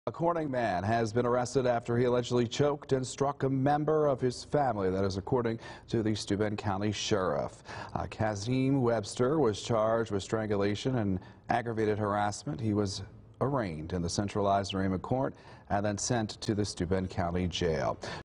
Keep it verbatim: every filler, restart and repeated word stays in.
A Corning man has been arrested after he allegedly choked and struck a member of his family. That is according to the Steuben County Sheriff. Uh, Kazim Webster was charged with strangulation and aggravated harassment. He was arraigned in the centralized arraignment court and then sent to the Steuben County Jail.